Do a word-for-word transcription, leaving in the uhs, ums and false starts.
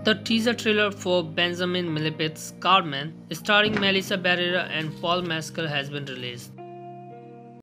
The teaser trailer for Benjamin Millepied's Carmen, starring Mellisa Barrera and Paul Mescal, has been released.